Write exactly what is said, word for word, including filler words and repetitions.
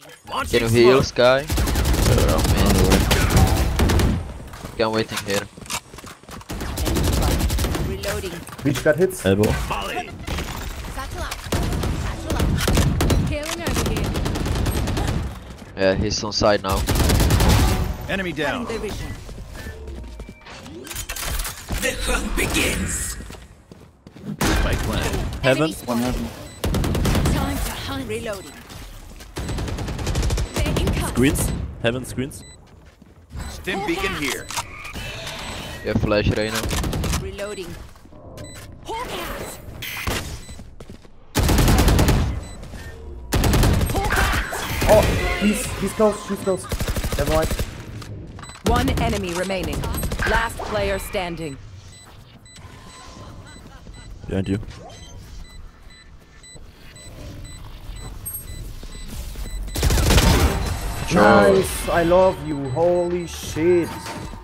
Can you heal, Sky? Oh man. Can't wait in here. Reloading. Breach got hits. Elbow. Satchel up. Satchel up. Healing over here. Yeah, he's on side now. Enemy down. Their vision. The hunt begins. Spike plant. Heaven. One heaven. Time to hunt. Reloading. Taking cut. Screens. Heaven screens. Stim beacon here. You have flash right now. Reloading. Hawk out. Oh, he's he's close. She's close. Never mind. One enemy remaining. Last player standing. Behind you. Nice. I love you. Holy shit.